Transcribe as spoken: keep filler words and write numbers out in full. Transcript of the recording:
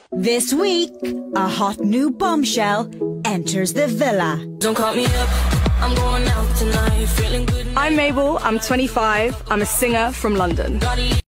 This week, a hot new bombshell enters the villa. Don't call me up, I'm going out tonight, feeling good. I'm Mabel, I'm twenty-five, I'm a singer from London.